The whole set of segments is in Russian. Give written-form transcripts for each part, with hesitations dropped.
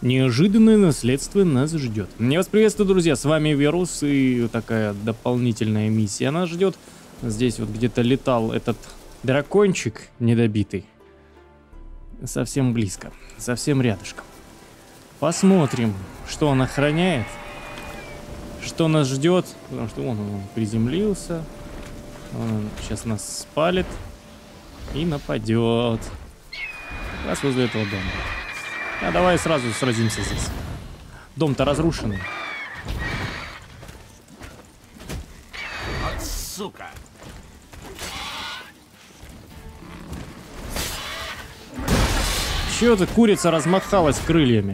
Неожиданное наследство нас ждет. Я вас приветствую, друзья, с вами Вирус, и такая дополнительная миссия нас ждет. Здесь вот где-то летал этот дракончик недобитый. Совсем близко, совсем рядышком. Посмотрим, что он охраняет, что нас ждет. Потому что он приземлился, он сейчас нас спалит и нападет. Как раз возле этого дома. А давай сразу сразимся здесь. Дом-то разрушенный. Вот сука! Чё-то курица размахалась крыльями.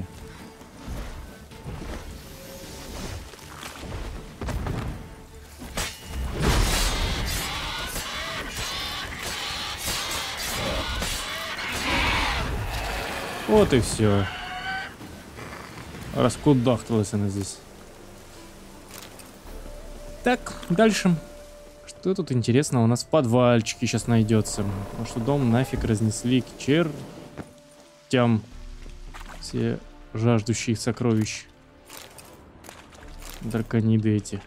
Вот и все. Раскудахталась она здесь. Так, дальше. Что тут интересного у нас в подвальчике сейчас найдется? Потому что дом нафиг разнесли к чертям. Все жаждущие сокровищ. Дракониды эти.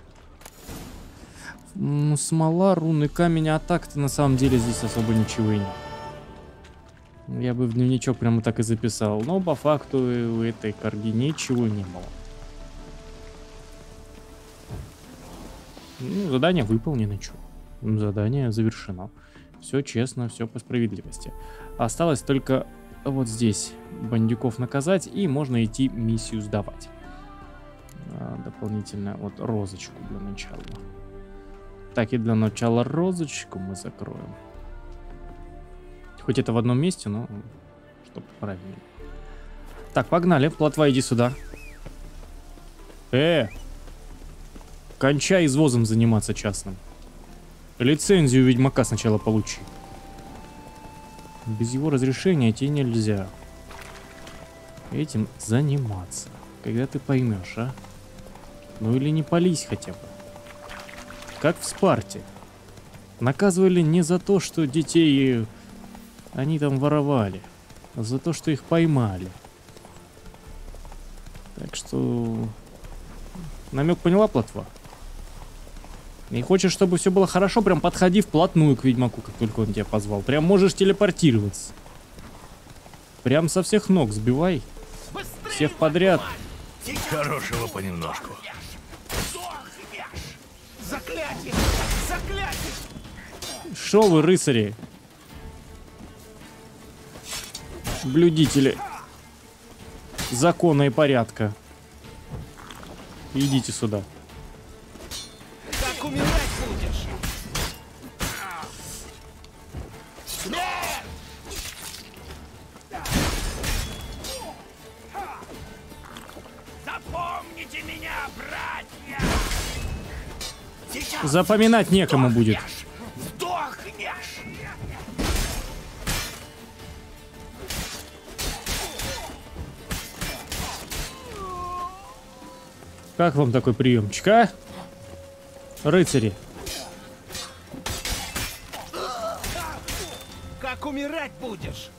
Смола, руны, камень, а так-то на самом деле здесь особо ничего и нет. Я бы в дневничок прямо так и записал. Но по факту у этой карги ничего не было. Ну, задание выполнено, чё. Задание завершено. Все честно, все по справедливости. Осталось только вот здесь бандюков наказать, и можно идти миссию сдавать. Дополнительно вот розочку для начала. Так, и для начала розочку мы закроем. Хоть это в одном месте, но чтобы правильно. Так, погнали. Плотва, иди сюда. Кончай извозом заниматься частным. Лицензию ведьмака сначала получи. Без его разрешения тебе нельзя этим заниматься. Когда ты поймешь, а? Ну или не пались хотя бы. Как в Спарте. Наказывали не за то, что детей они там воровали, а за то, что их поймали. Так что... Намек поняла, плотва? И хочешь, чтобы все было хорошо, прям подходи вплотную к ведьмаку, как только он тебя позвал. Прям можешь телепортироваться. Прям со всех ног сбивай. Всех подряд. Хорошего понемножку. Заклятие! Заклятие! Шо вы, рыцари? Блюдители закона и порядка. Идите сюда. Как умирать будешь? Запомните меня, братья! Сейчас Запоминать некому будет. сдохнешь! Как вам такой приемчик, а? Рыцари. Как умирать будешь?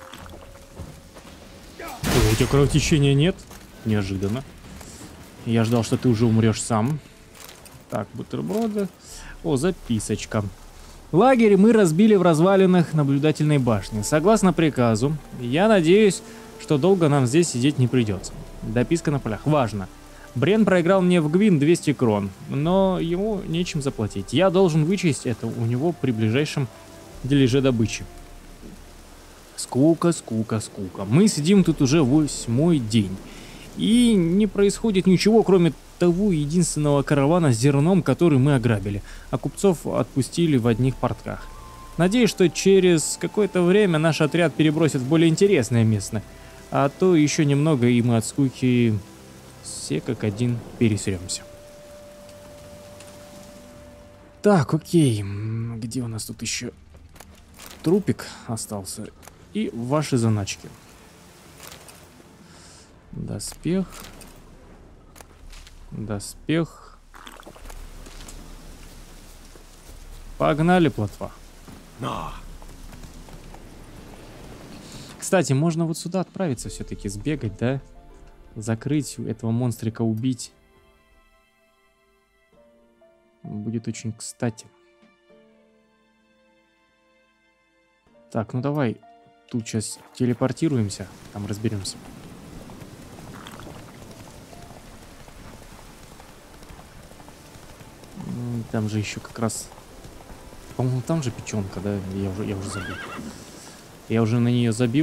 У тебя кровотечения нет? Неожиданно. Я ждал, что ты уже умрешь сам. Так, бутерброды. О, записочка. Лагерь мы разбили в развалинах наблюдательной башни. Согласно приказу, я надеюсь, что долго нам здесь сидеть не придется. Дописка на полях. Важно. Брен проиграл мне в Гвин 200 крон, но ему нечем заплатить. Я должен вычесть это у него при ближайшем дележе добычи. Скука, скука, скука. Мы сидим тут уже 8-й день. И не происходит ничего, кроме того единственного каравана с зерном, который мы ограбили. А купцов отпустили в одних портках. Надеюсь, что через какое-то время наш отряд перебросит в более интересное место. А то еще немного, и мы от скуки все как один пересремся. Так, окей. Где у нас тут еще трупик остался? И ваши заначки. Доспех. Доспех. Погнали, плотва. Но. Кстати, можно вот сюда отправиться все-таки, сбегать, да? закрыть, этого монстрика убить. Будет очень кстати. Так, ну давай тут сейчас телепортируемся, там разберемся. Там же еще как раз... По-моему, там же печенка, да? Я уже забыл. Я уже на нее забил.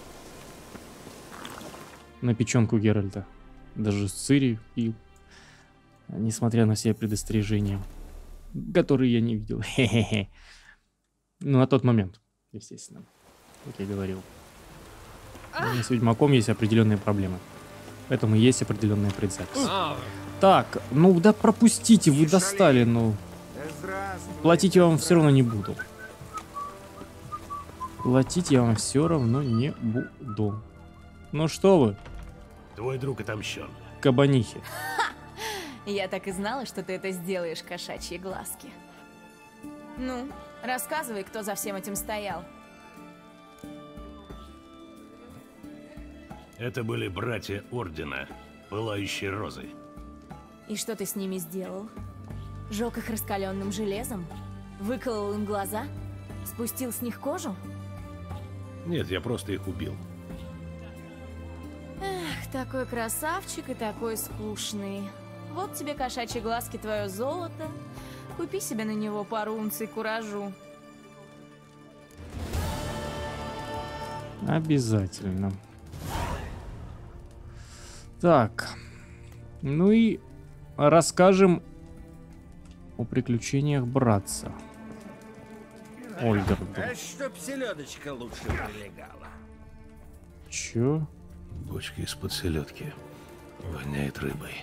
На печенку Геральта. Даже с Цири пил. Несмотря на все предостережения, которые я не видел. Хе-хе-хе. Ну, на тот момент, естественно. Как я говорил. У меня с Ведьмаком есть определенные проблемы. Поэтому есть определенные предзаписи. Так, ну да пропустите, вы достали, ну. Платить я вам все равно не буду. Платить я вам все равно не буду. Ну что вы? Твой друг отомщен. Кабанихи. Я так и знала, что ты это сделаешь, кошачьи глазки. Ну, рассказывай, кто за всем этим стоял. Это были братья Ордена, Пылающей Розой. И что ты с ними сделал? Жег их раскаленным железом? Выколол им глаза? Спустил с них кожу? Нет, я просто их убил. Эх, такой красавчик и такой скучный. Вот тебе, кошачьи глазки, твое золото. Купи себе на него пару унций куражу. Обязательно. Так. Ну и расскажем о приключениях братца Ольгарду. А чтоб селедочка лучше прилегала. Чё? Бочка из-под селедки. Воняет рыбой.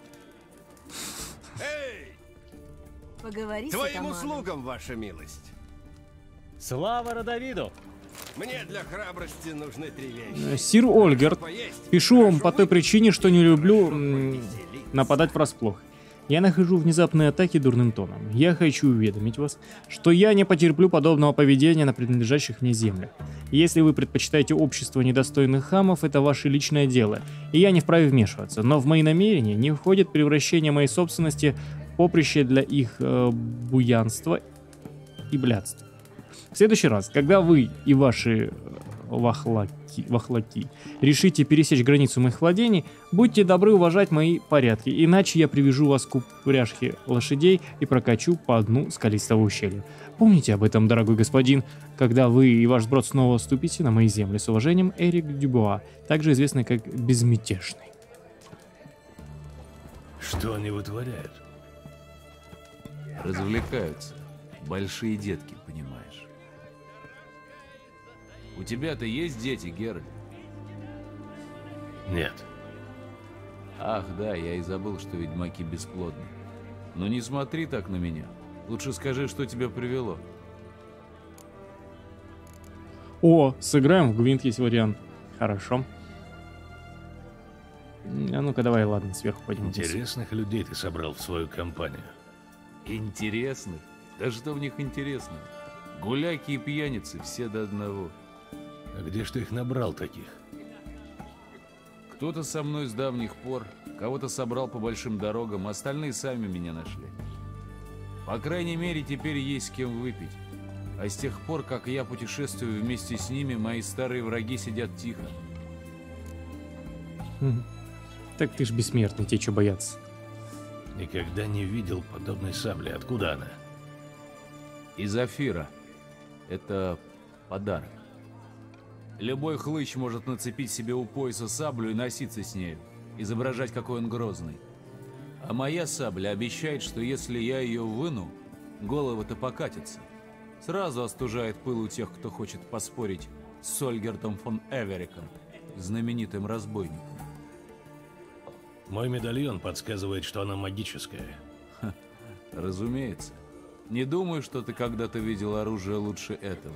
Эй, Поговори с твоим атаманом. услугам, ваша милость. Слава Родовиду! Мне для храбрости нужны 3 вещи. Сир Ольгард, Поесть, пишу вам хорошо по той выпить, причине, что не люблю хорошо повеселиться. нападать врасплох. Я нахожу внезапные атаки дурным тоном. Я хочу уведомить вас, что я не потерплю подобного поведения на принадлежащих мне землях. Если вы предпочитаете общество недостойных хамов, это ваше личное дело, и я не вправе вмешиваться. Но в мои намерения не входит превращение моей собственности в поприще для их буянства и блядства. В следующий раз, когда вы и ваши вахлаки решите пересечь границу моих владений, будьте добры уважать мои порядки, иначе я привяжу вас к упряжке лошадей и прокачу по дну скалистого ущелья. Помните об этом, дорогой господин, когда вы и ваш сброд снова вступите на мои земли. С уважением, Эрик Дюбуа, также известный как Безмятежный. Что они вытворяют? Развлекаются. Большие детки, понимаешь. У тебя-то есть дети, Геральт? Нет. Ах, да, я и забыл, что ведьмаки бесплодны. Но не смотри так на меня. Лучше скажи, что тебя привело. О, сыграем в Гвинт, есть вариант. Хорошо. А ну-ка давай, ладно, сверху пойдем. Интересных людей ты собрал в свою компанию. Интересных? Да что в них интересного? Гуляки и пьяницы все до одного. А где ж ты их набрал таких? Кто-то со мной с давних пор, кого-то собрал по большим дорогам, остальные сами меня нашли. По крайней мере, теперь есть с кем выпить. А с тех пор, как я путешествую вместе с ними, мои старые враги сидят тихо. Так ты ж бессмертный, тебе что бояться? Никогда не видел подобной сабли. Откуда она? Из Афира. Это подарок. Любой хлыщ может нацепить себе у пояса саблю и носиться с нею, изображать, какой он грозный. А моя сабля обещает, что если я ее выну, головы-то покатятся. Сразу остужает пыл у тех, кто хочет поспорить с Ольгертом фон Эвериком, знаменитым разбойником. Мой медальон подсказывает, что она магическая. Разумеется. Не думаю, что ты когда-то видел оружие лучше этого.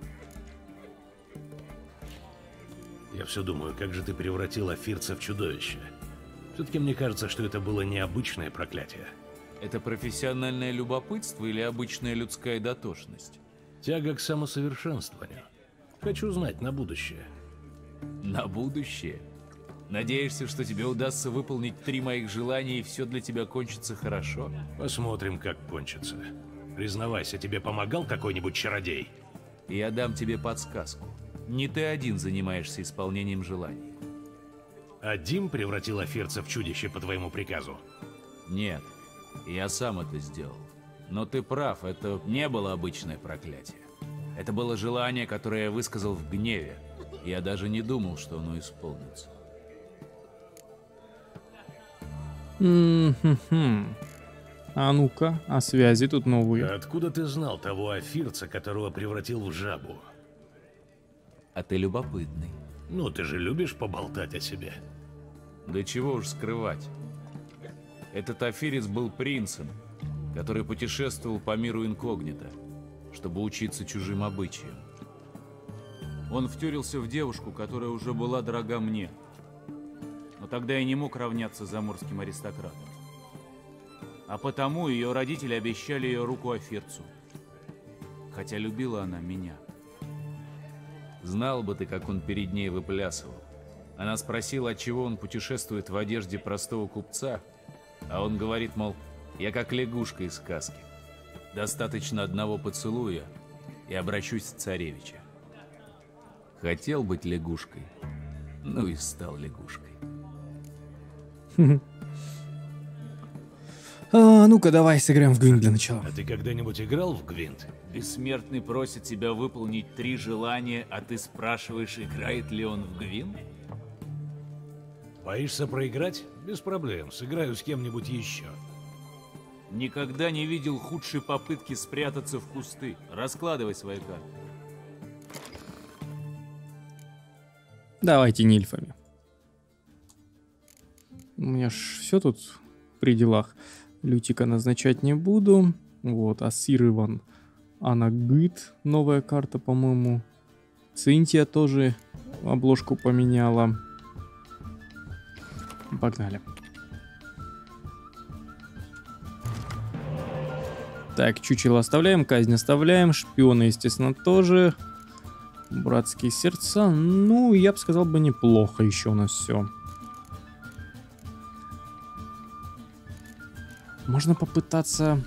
Я все думаю, как же ты превратил афирца в чудовище. Все-таки мне кажется, что это было необычное проклятие. Это профессиональное любопытство или обычная людская дотошность? Тяга к самосовершенствованию. Хочу знать на будущее. На будущее? Надеешься, что тебе удастся выполнить 3 моих желания, и все для тебя кончится хорошо? Посмотрим, как кончится. Признавайся, тебе помогал какой-нибудь чародей? Я дам тебе подсказку. Не ты один занимаешься исполнением желаний. А Дим превратил Афирца в чудище по твоему приказу? Нет, я сам это сделал. Но ты прав, это не было обычное проклятие. Это было желание, которое я высказал в гневе. Я даже не думал, что оно исполнится. А ну-ка, а связи тут новые. Откуда ты знал того Афирца, которого превратил в жабу? А ты любопытный. Ну, ты же любишь поболтать о себе. Да чего уж скрывать. Этот афирец был принцем, который путешествовал по миру инкогнито, чтобы учиться чужим обычаям. Он втюрился в девушку, которая уже была дорога мне. Но тогда я не мог равняться заморским аристократам. А потому ее родители обещали ее руку Афирцу. Хотя любила она меня. Знал бы ты, как он перед ней выплясывал. Она спросила, отчего он путешествует в одежде простого купца, а он говорит, мол, я как лягушка из сказки. Достаточно одного поцелуя, и обращусь в царевича. Хотел быть лягушкой, ну и стал лягушкой. Ну-ка, давай сыграем в Гвинт для начала. А ты когда-нибудь играл в Гвинт? Бессмертный просит тебя выполнить 3 желания, а ты спрашиваешь, играет ли он в Гвинт? Боишься проиграть? Без проблем, сыграю с кем-нибудь еще. Никогда не видел худшей попытки спрятаться в кусты. Раскладывай свои карты. Давайте нильфами. У меня ж все тут при делах. Лютика назначать не буду. Вот, Асир Иван Анагыт. Новая карта, по-моему. Цинтия тоже обложку поменяла. Погнали. Так, чучело оставляем, казнь оставляем. Шпиона, естественно, тоже. Братские сердца. Ну, я бы сказал, неплохо еще у нас все. Можно попытаться...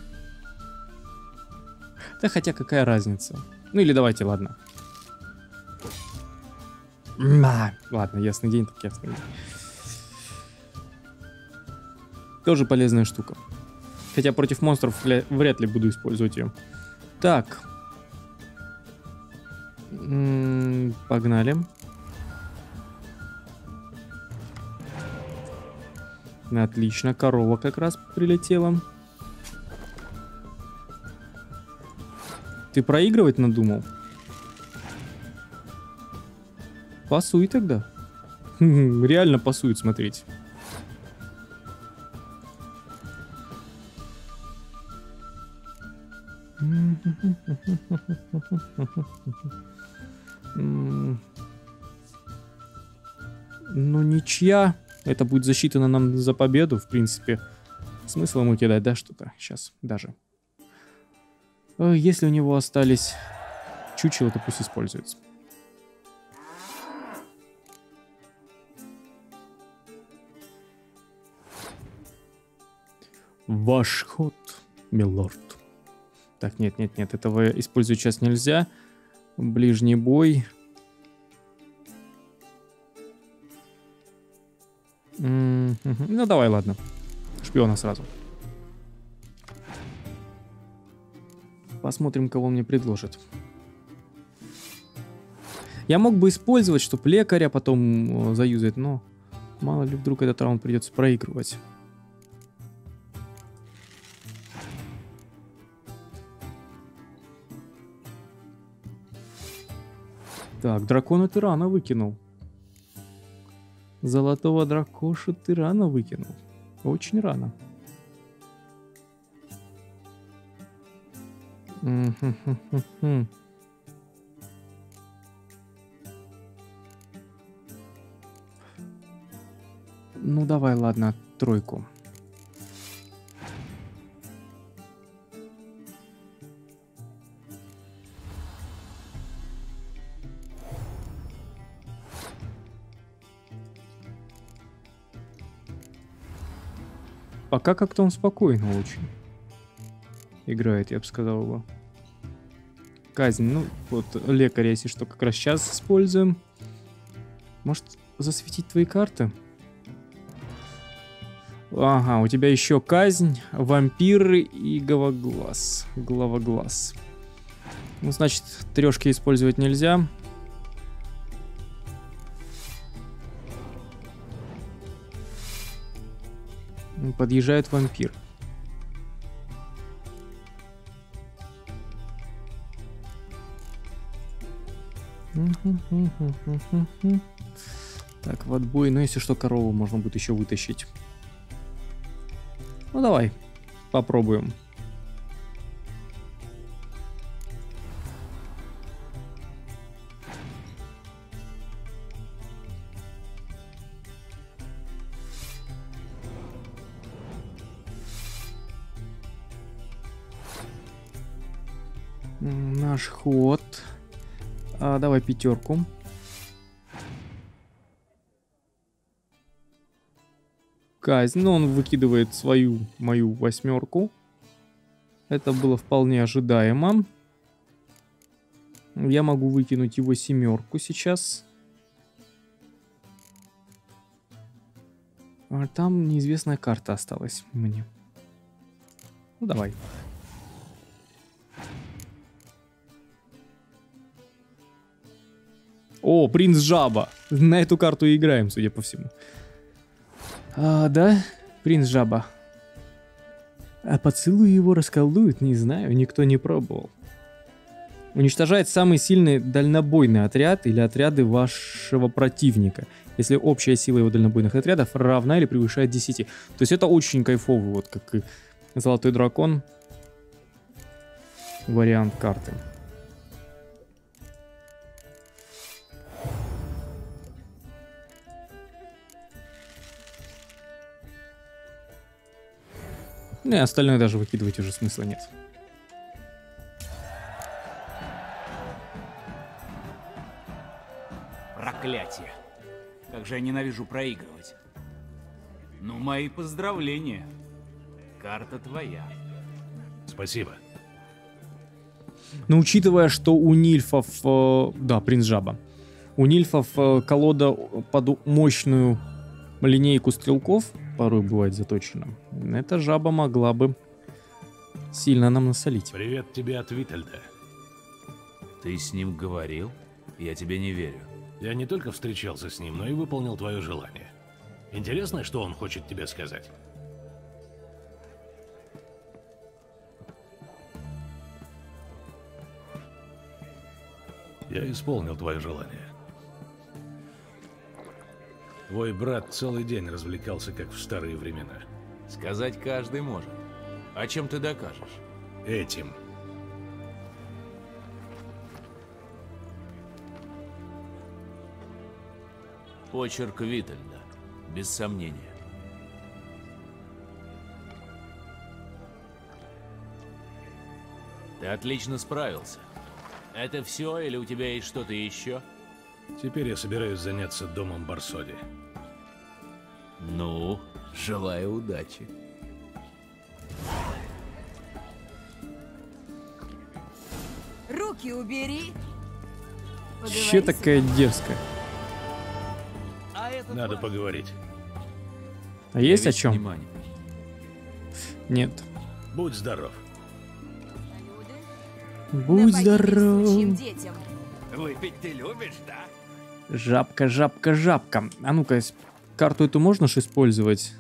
Да хотя какая разница. Ну или давайте, ладно. Ладно, ясный день, так ясный день. Тоже полезная штука. Хотя против монстров вряд ли буду использовать ее. Так. Погнали. Отлично, корова как раз прилетела. Ты проигрывать надумал? Пасуй тогда. Реально пасует, смотрите. Ну, ничья. Это будет засчитано нам за победу, в принципе. Смысл ему кидать, да, что-то? Сейчас даже. Если у него остались чучело, то пусть используется. Ваш ход, милорд. Так, нет, этого использовать сейчас нельзя. Ближний бой. Ну, давай, ладно. Шпиона сразу. Посмотрим, кого мне предложат. Я мог бы использовать, чтобы лекаря потом заюзать, но мало ли вдруг этот раунд придется проигрывать. Так, дракона ты рано выкинул. Золотого дракоша ты рано выкинул. Очень рано. Ну давай, ладно, тройку. Пока как-то он спокойно очень играет, я бы сказал его. Казнь, ну вот лекаря, если что, как раз сейчас используем. Может засветить твои карты? Ага, у тебя еще казнь, вампиры и головоглаз. Головоглаз. Ну, значит, трешки использовать нельзя. Подъезжает вампир. Так, в отбой. Ну, если что, корову можно будет еще вытащить. Ну, давай, попробуем. Наш ход. Давай пятерку. Казнь. Но он выкидывает мою восьмерку. Это было вполне ожидаемо. Я могу выкинуть его семерку сейчас. А там неизвестная карта осталась мне. Ну давай. О, принц Жаба. На эту карту и играем, судя по всему. Да, принц Жаба. А поцелуй его расколдуют, не знаю, никто не пробовал. Уничтожает самый сильный дальнобойный отряд или отряды вашего противника, если общая сила его дальнобойных отрядов равна или превышает 10. То есть это очень кайфовый, вот как и Золотой Дракон, вариант карты. Ну и остальное даже выкидывать уже смысла нет. Проклятие. Как же я ненавижу проигрывать. Ну, мои поздравления. Карта твоя. Спасибо. Но учитывая, что у Нильфов... да, принц Жаба. У Нильфов колода под мощную линейку стрелков порой бывает заточена. Эта жаба могла бы сильно нам насолить. Привет тебе от Витальда. Ты с ним говорил? Я тебе не верю. Я не только встречался с ним, но и выполнил твое желание. Интересно, что он хочет тебе сказать? Я исполнил твое желание. Твой брат целый день развлекался, как в старые времена. Сказать каждый может. А чем ты докажешь? Этим. Почерк Витальда, без сомнения. Ты отлично справился. Это все или у тебя есть что-то еще? Теперь я собираюсь заняться домом Барсоди. Ну, желаю удачи. Руки убери. Вообще такая дерзкая. Надо поговорить. А есть Я о весь чем? внимание. Нет. Будь здоров. Будь здоров. Детям. Выпить ты любишь, да? Жабка, жабка, жабка. А ну-ка, карту эту можно ж использовать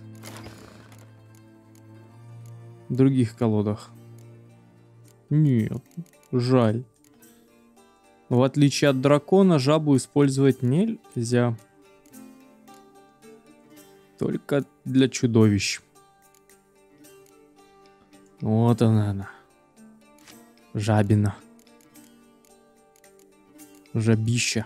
в других колодах? Нет, жаль. В отличие от дракона, жабу использовать нельзя. Только для чудовищ. Вот она. Жабина. Жабища.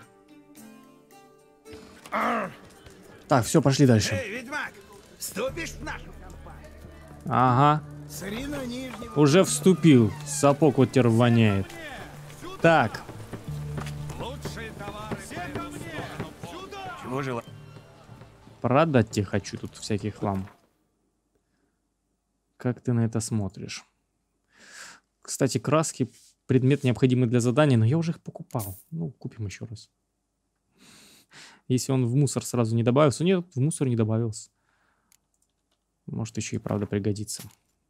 Так, все, пошли дальше. Эй, ведьмак, вступишь в нашу компанию? Ага, Сырину нижнего. уже вступил. Сапог вот теперь воняет. Так, Лучшие товары. Все ко мне. Сюда. продать тебе хочу тут всякий хлам. Как ты на это смотришь? Кстати, краски — предмет, необходимый для задания, но я уже их покупал. Ну, купим еще раз. Если он в мусор сразу не добавился. Нет, в мусор не добавился. Может, еще и правда пригодится.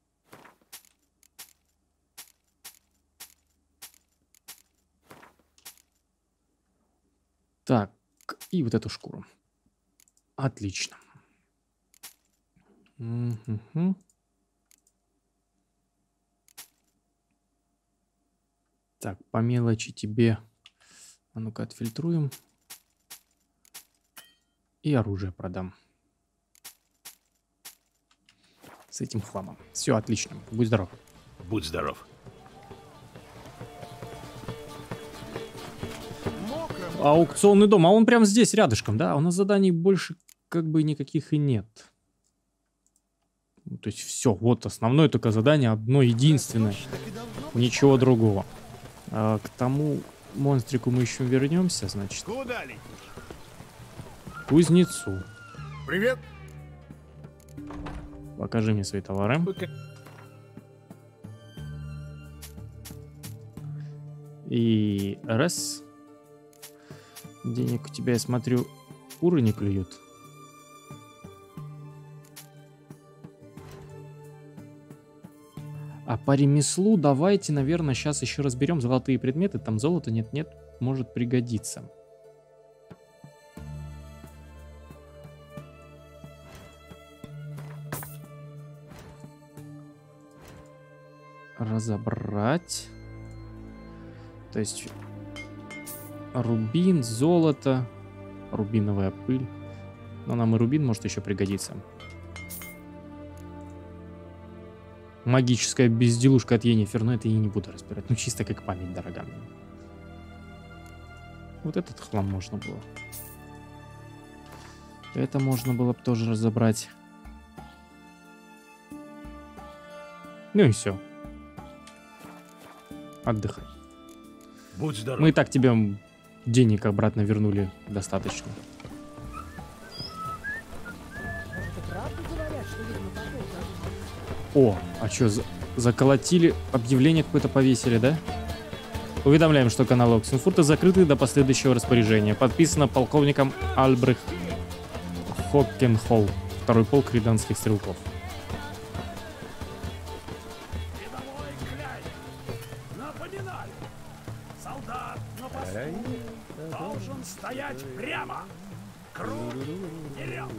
Так, и вот эту шкуру. Отлично. Угу. Так, по мелочи тебе... А ну-ка, отфильтруем. И оружие продам. С этим хламом. Все, отлично. Будь здоров. Будь здоров. Аукционный дом. А он прям здесь, рядышком, да? У нас заданий больше как бы никаких и нет. То есть все, вот основное только задание, одно единственное. Ничего другого. К тому монстрику мы еще вернемся, значит. Куда летишь? Кузнецу. Привет. Покажи мне свои товары. И раз. Денег у тебя, я смотрю, куры не клюют. А по ремеслу давайте, наверное, сейчас еще разберем золотые предметы. Там золото нет-нет, может пригодиться. Разобрать. То есть рубин, золото, рубиновая пыль. Но нам и рубин может еще пригодиться. Магическая безделушка от Йеннифер, но это я не буду разбирать. Ну, чисто как память дорога. Вот этот хлам можно было. Это можно было бы тоже разобрать. Ну и все. Отдыхай. Будь здоров. Мы и так тебе денег обратно вернули достаточно. О, а что, заколотили, объявление какое-то повесили, да? Уведомляем, что каналы Оксенфурта закрыты до последующего распоряжения. Подписано полковником Альбрехт Хоккенхолл, второй полк риданских стрелков. Напоминаю, солдат на посту должен стоять прямо. Круг вперед.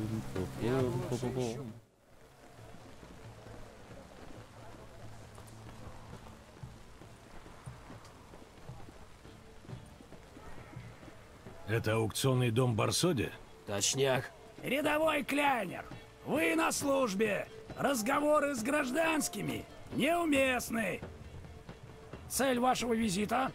Это аукционный дом Барсоди? Точняк. Рядовой Кляйнер, вы на службе. Разговоры с гражданскими неуместны. Цель вашего визита?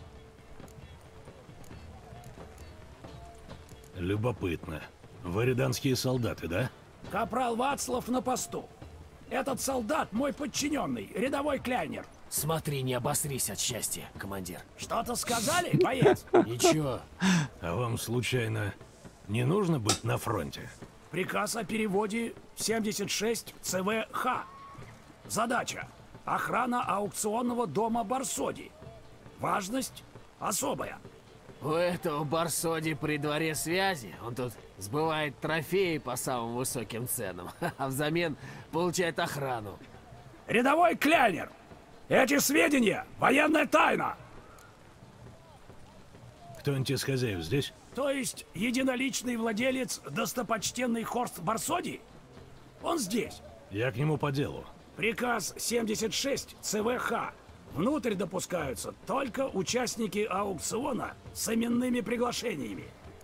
Любопытно. Вы риданские солдаты, да? Капрал Вацлав на посту. Этот солдат мой подчиненный, рядовой Кляйнер. Смотри, не обосрись от счастья, командир. Что-то сказали, боец? Ничего. А вам, случайно, не нужно быть на фронте? Приказ о переводе 76 ЦВХ. Задача. Охрана аукционного дома Барсоди. Важность особая. У этого Барсоди при дворе связи. Он тут сбывает трофеи по самым высоким ценам, а взамен получает охрану. Рядовой Кляйнер, эти сведения — военная тайна. Кто-нибудь из хозяев здесь? То есть единоличный владелец, достопочтенный Хорст Барсоди? Он здесь. Я к нему по делу. Приказ 76 ЦВХ. Внутрь допускаются только участники аукциона с именными приглашениями.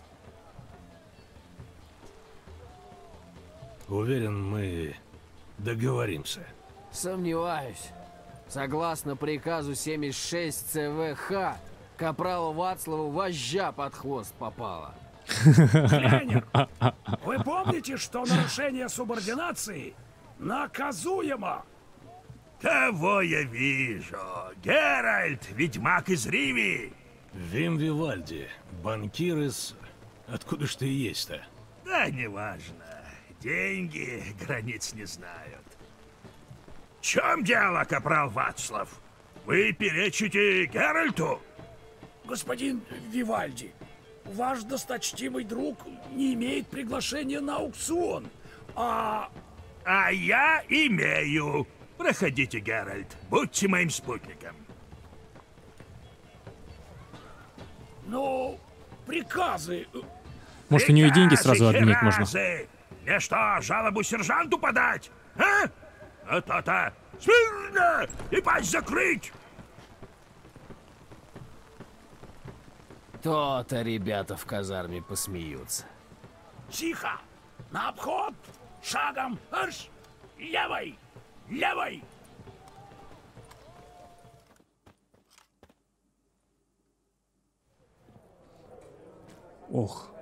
Уверен, мы договоримся. Сомневаюсь. Согласно приказу 76 ЦВХ, капралу Вацлаву вожжа под хвост попала. Тренер, вы помните, что нарушение субординации наказуемо? Кого я вижу? Геральт, ведьмак из Ривии. Вим Вивальди, банкир из... Откуда ж ты есть-то? Да неважно. Деньги границ не знают. чем дело, капрал Вацлав? Вы перечите Геральту? Господин Вивальди, ваш досточтимый друг не имеет приглашения на аукцион, А я имею. Проходите, Геральт. Будьте моим спутником. но приказы... Может, у нее деньги сразу обменять можно? Приказы! Мне что, жалобу сержанту подать? А? А то-то! Смирно! И пасть закрыть! То-то ребята в казарме посмеются. Тихо! На обход! Шагом! Арш! Левой! Левой! Ох.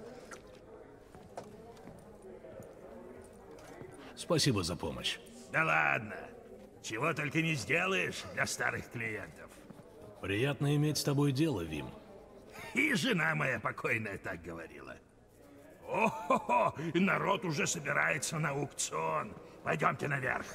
Спасибо за помощь. Да ладно. Чего только не сделаешь для старых клиентов. Приятно иметь с тобой дело, Вим. И жена моя покойная так говорила. О-хо-хо! Народ уже собирается на аукцион. Пойдемте наверх.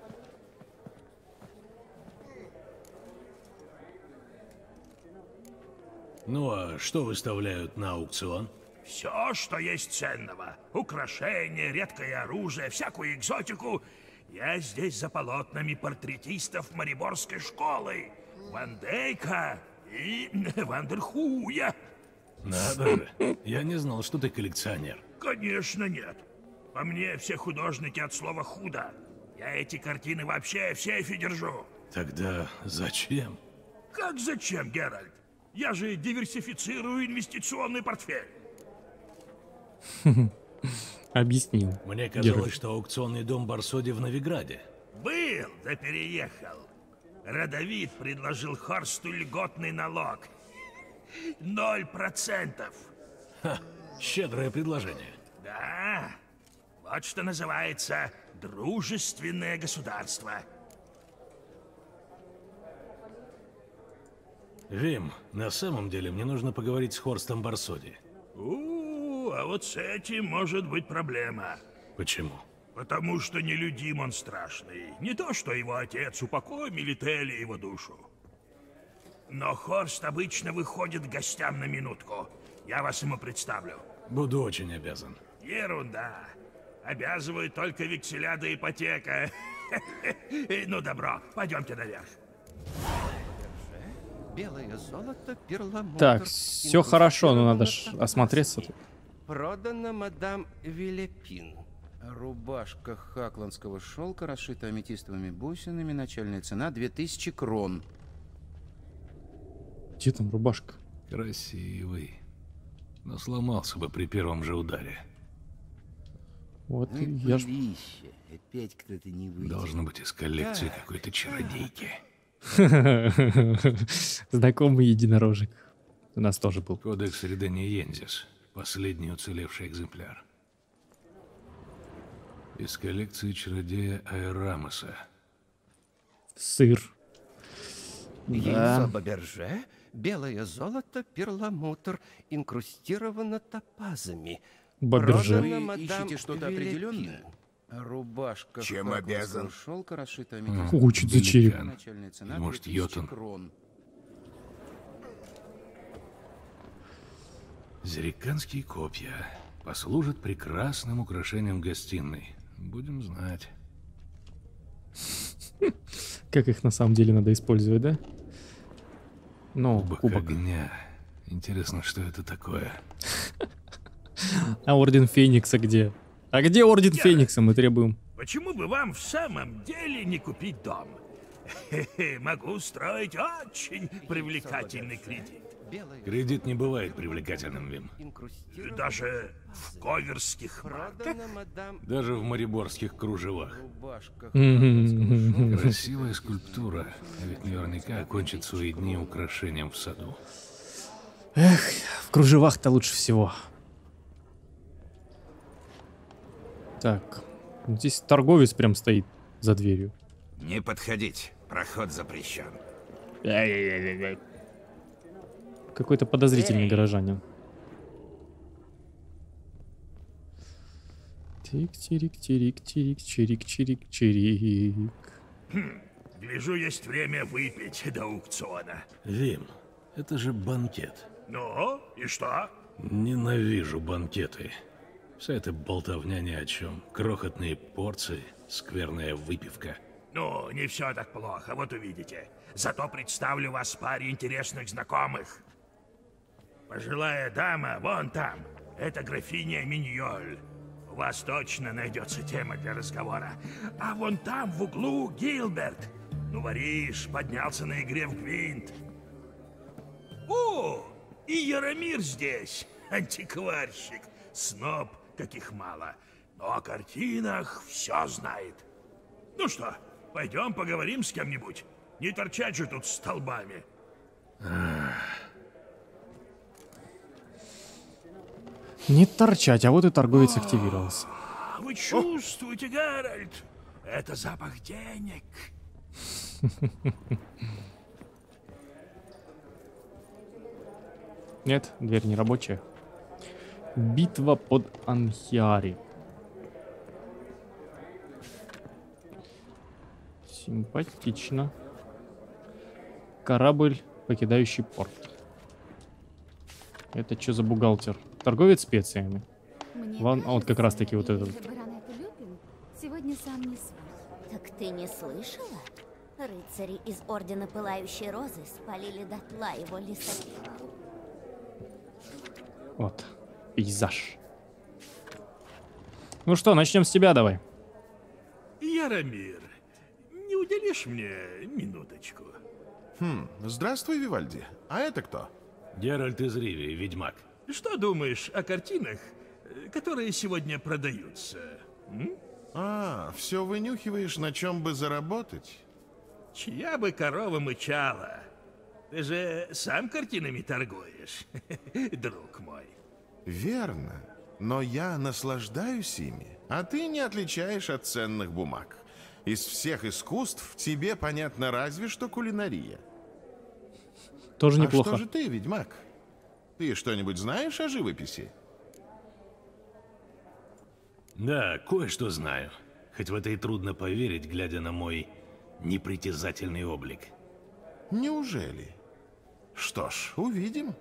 Ну а что выставляют на аукцион? Все, что есть ценного. Украшения, редкое оружие, всякую экзотику. Я здесь за полотнами портретистов Мариборской школы. Ван Дейка и Вандерхуя. Надо же. Я не знал, что ты коллекционер. Конечно, нет. По мне все художники от слова «худо». Я эти картины вообще в сейфе держу. Тогда зачем? Как зачем, Геральт? Я же диверсифицирую инвестиционный портфель. Объяснил. Мне казалось, Геральт. что аукционный дом Барсоди в Новиграде. Был, да переехал. Родовид предложил Хорсту льготный налог. 0%. Ха, щедрое предложение. Да, вот что называется дружественное государство. Вим, на самом деле мне нужно поговорить с Хорстом Барсоди. А вот с этим может быть проблема. Почему? Потому что нелюдим он страшный. Не то, что его отец, упокой Милители его душу. Но Хорст обычно выходит к гостям на минутку. Я вас ему представлю. Буду очень обязан. Ерунда. Обязывают только векселя да ипотека. Ну, добро, пойдемте наверх. Белое золото, перламутр. Так, все хорошо, но надо ж осмотреться тут. Продано мадам Вилепин. Рубашка хакландского шелка, расшита аметистовыми бусинами. Начальная цена 2000 крон. Где там рубашка? Красивый. Но сломался бы при первом же ударе. Вот Ну и я ж... пылище. Опять кто-то не выйдет. Должно быть из коллекции какой-то чародейки. Знакомый единорожек. У нас тоже был. Кодекс Редениензис. Последний уцелевший экземпляр. Из коллекции чародея Айрамоса. Сыр. Яйцо Баберже, белое золото, перламутр, инкрустировано топазами. Баберже. Продано мадам что-то Вилепин. определенное? Рубашка Чем хакландского обязан? шелка, расшита Ого, чё за череп? Великан. Начальная цена Может, 2000 Йотун? крон. Зериканские копья послужат прекрасным украшением гостиной. Будем знать. Как их на самом деле надо использовать, да? Ну, Кубок кубок. огня. Интересно, что это такое? А Орден Феникса где? А где Орден Феникса мы требуем? Почему бы вам в самом деле не купить дом? Хе-хе, могу устроить очень привлекательный кредит. Белое Кредит не бывает привлекательным, Вим. инкрустировано Даже в коверских марках. Продано мадам Даже в мариборских кружевах. рубашка Мгм. Красивая скульптура. А ведь наверняка окончит свои дни украшением в саду. В кружевах-то лучше всего. Так, здесь торговец прям стоит за дверью. Не подходить. Проход запрещен. Какой-то подозрительный горожанин. Тирик-тирик-тирик-тирик-чирик-чирик-чирик. Гляжу, есть время выпить до аукциона. Вим, это же банкет. Ну, и что? Ненавижу банкеты. Вся эта болтовня ни о чем. Крохотные порции, скверная выпивка. Ну, не все так плохо, вот увидите. Зато представлю вас паре интересных знакомых. Пожилая дама вон там. Это графиня Миньоль. У вас точно найдется тема для разговора. А вон там в углу Гилберт. Ну, воришь, поднялся на игре в гвинт. О, и Яромир здесь. Антикварщик. Сноб, каких мало. Но о картинах все знает. Ну что, пойдем поговорим с кем-нибудь. Не торчать же тут столбами. Не торчать, а вот и торговец активировался. Вы чувствуете, Геральт? Это запах денег. Нет, дверь не рабочая. Битва под Анхиари. Симпатично. Корабль, покидающий порт. Это что за бухгалтер? Торговец специями. Вон, а вот как раз таки вот этот. Сегодня сам не свой. Так ты не слышала? Рыцари из Ордена Пылающей Розы спалили дотла его лесопилку. Вот, пейзаж. Ну что, начнем с тебя давай. Яромир, не уделишь мне минуточку? Здравствуй, Вивальди. А это кто? Геральт из Ривии, ведьмак. Что думаешь о картинах, которые сегодня продаются? Все вынюхиваешь, на чем бы заработать? Чья бы корова мычала? Ты же сам картинами торгуешь, друг мой. Верно. Но я наслаждаюсь ими, а ты не отличаешь от ценных бумаг. Из всех искусств тебе понятно разве что кулинария. Тоже неплохо. А что же ты, ведьмак? Ты что-нибудь знаешь о живописи? Да, кое-что знаю. Хоть в это и трудно поверить, глядя на мой непритязательный облик. Неужели? Что ж, увидим.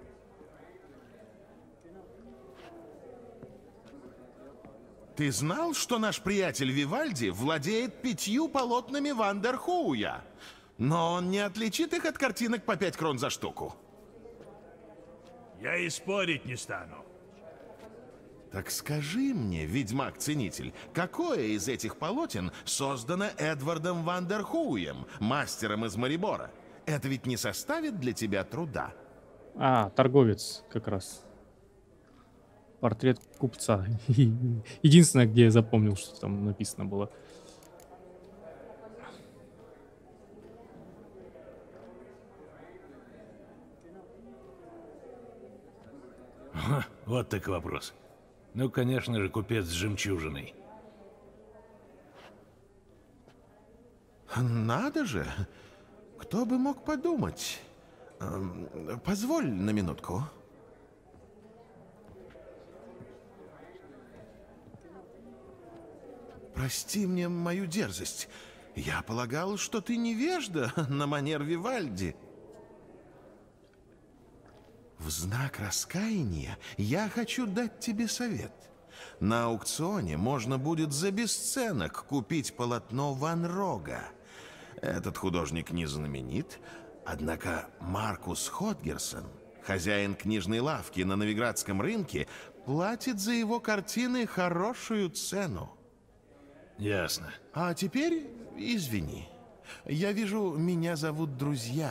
Ты знал, что наш приятель Вивальди владеет 5 полотнами Ван дер Хоуя? Но он не отличит их от картинок по 5 крон за штуку. Я и спорить не стану. Так скажи мне, ведьмак-ценитель, какое из этих полотен создано Эдвардом Ван дер Хоуем, мастером из Марибора? Это ведь не составит для тебя труда. Торговец как раз. Портрет купца. Единственное, где я запомнил, что там написано было. Вот так вопрос. Ну, конечно же, купец с жемчужиной. Надо же! Кто бы мог подумать? Позволь на минутку. Прости мне мою дерзость. Я полагал, что ты невежда на манер Вивальди. В знак раскаяния я хочу дать тебе совет. На аукционе можно будет за бесценок купить полотно Ван Рога. Этот художник не знаменит, однако Маркус Ходгерсон, хозяин книжной лавки на Новиградском рынке, платит за его картины хорошую цену. Ясно. А теперь извини. Я вижу, меня зовут друзья.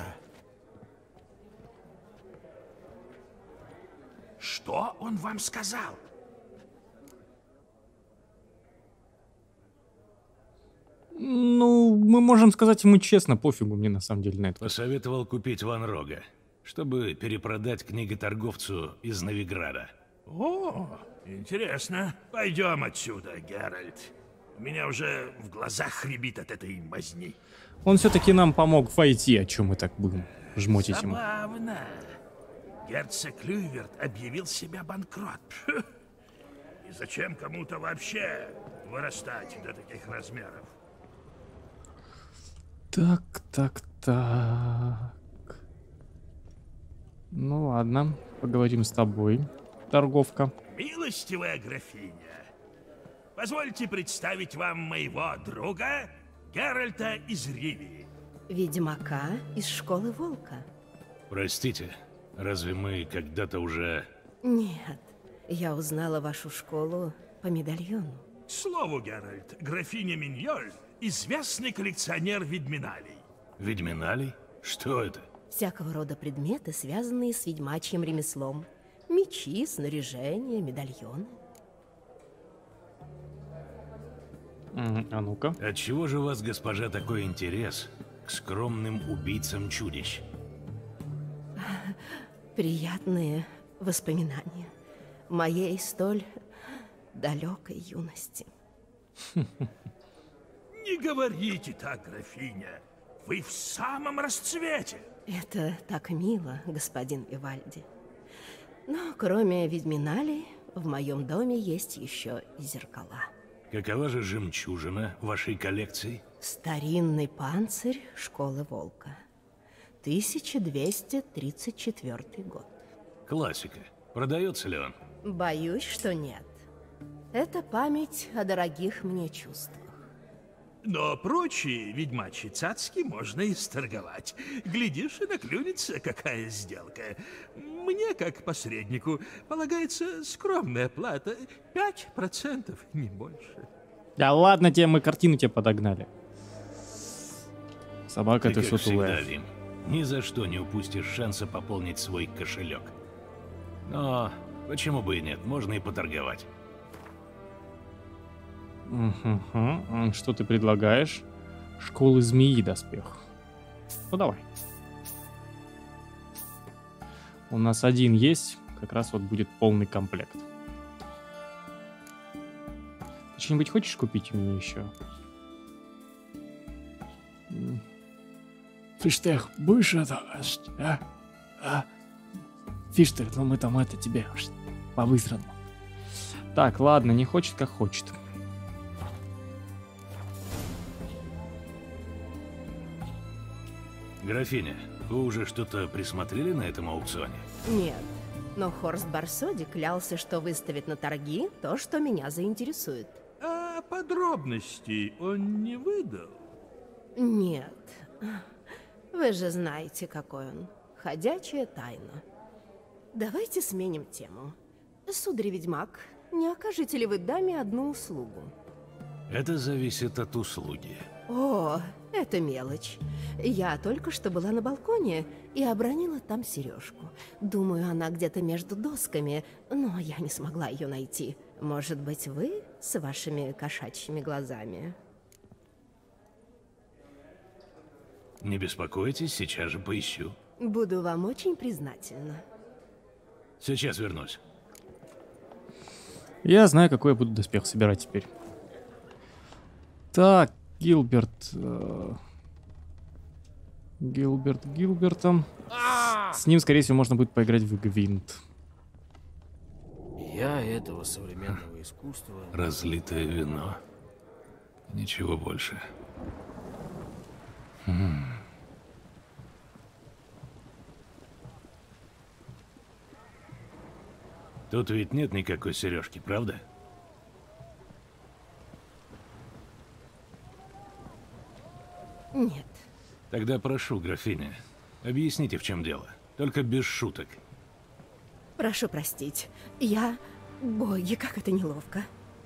Что он вам сказал? Ну, мы можем сказать ему честно, пофигу мне на самом деле на это. Посоветовал купить Ван Рога, чтобы перепродать книготорговцу из Новиграда. О, интересно. Пойдем отсюда, Геральт. У меня уже в глазах рябит от этой мазни. Он все-таки нам помог войти, о чем мы так будем жмотить ему. Забавно. Герцог Люйверт объявил себя банкрот. И зачем кому-то вообще вырастать до таких размеров? Так. Ну ладно, поговорим с тобой, торговка. Милостивая графиня, позвольте представить вам моего друга Геральта из Ривии. Ведьмака из школы Волка. Простите, разве мы когда-то уже... Нет, я узнала вашу школу по медальону. К слову, Геральт, графиня Миньоль – известный коллекционер ведьминалей. Ведьминалей? Что это? Всякого рода предметы, связанные с ведьмачьим ремеслом. Мечи, снаряжение, медальоны. А ну-ка. Отчего же у вас, госпожа, такой интерес к скромным убийцам чудищ? Приятные воспоминания моей столь далекой юности. Не говорите так, графиня. Вы в самом расцвете. Это так мило, господин Вивальди. Но кроме ведьминалей, в моем доме есть еще и зеркала. Какова же жемчужина вашей коллекции? Старинный панцирь школы Волка. 1234 год. Классика. Продается ли он? Боюсь, что нет. Это память о дорогих мне чувствах. Но прочие ведьмачьи цацки можно и сторговать. Глядишь, и наклюнется какая сделка. Мне, как посреднику, полагается скромная плата. 5%, не больше. Да ладно тебе, мы картину тебе подогнали. Собака ты как сутулая. всегда, Лим, ни за что не упустишь шанса пополнить свой кошелек. Но почему бы и нет, можно и поторговать. Что ты предлагаешь? Школы змеи доспех. Ну давай. У нас один есть, как раз вот будет полный комплект. Ты что-нибудь хочешь купить у меня еще? Фиштех, будешь это, Фиштех, ну мы там это тебе по-быстрому. Так, ладно, не хочет, как хочет. Графиня, вы уже что-то присмотрели на этом аукционе? Нет, но Хорст Барсоди клялся, что выставит на торги то, что меня заинтересует. А подробностей он не выдал? Нет. Вы же знаете, какой он. Ходячая тайна. Давайте сменим тему. Сударь-ведьмак, не окажете ли вы даме одну услугу? Это зависит от услуги. О, это мелочь. Я только что была на балконе и обронила там сережку. Думаю, она где-то между досками, но я не смогла ее найти. Может быть, вы с вашими кошачьими глазами? Не беспокойтесь, сейчас же поищу. Буду вам очень признательна. Сейчас вернусь. Я знаю, какой я буду доспех собирать теперь. Так, Гилберт. Гилбертом. С ним, скорее всего, можно будет поиграть в Гвинт. Я этого современного искусства... Разлитое вино. Ничего больше. Тут ведь нет никакой сережки, правда? Нет. Тогда прошу, графиня, объясните, в чем дело. Только без шуток. Прошу простить. Боги, как это неловко.